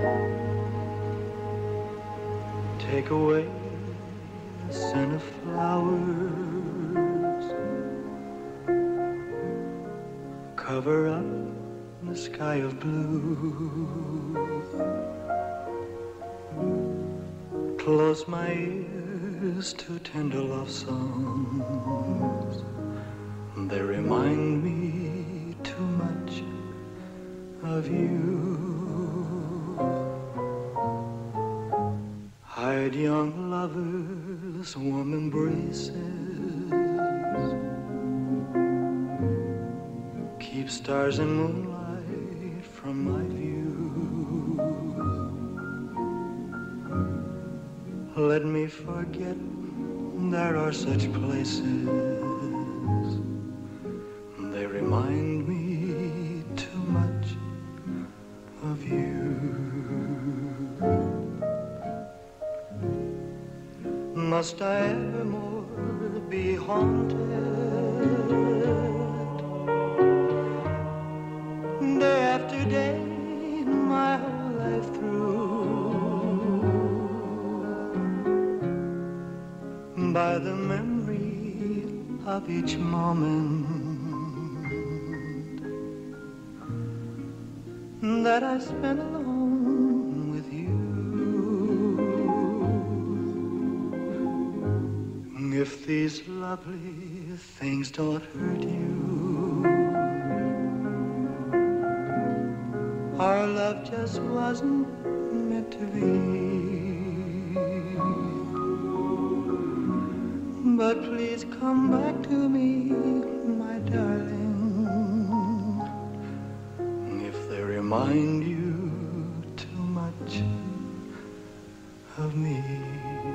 Take away the scent of flowers, cover up the sky of blue, close my ears to tender love songs. They remind me too much of you. Hide young lovers, warm embraces, keep stars and moonlight from my view. Let me forget there are such places. They remind me too much of you. Must I evermore be haunted, day after day, my whole life through, by the memory of each moment that I spent alone with you? If these lovely things don't hurt you, our love just wasn't meant to be. But please come back to me, my darling, if they remind you too much of me.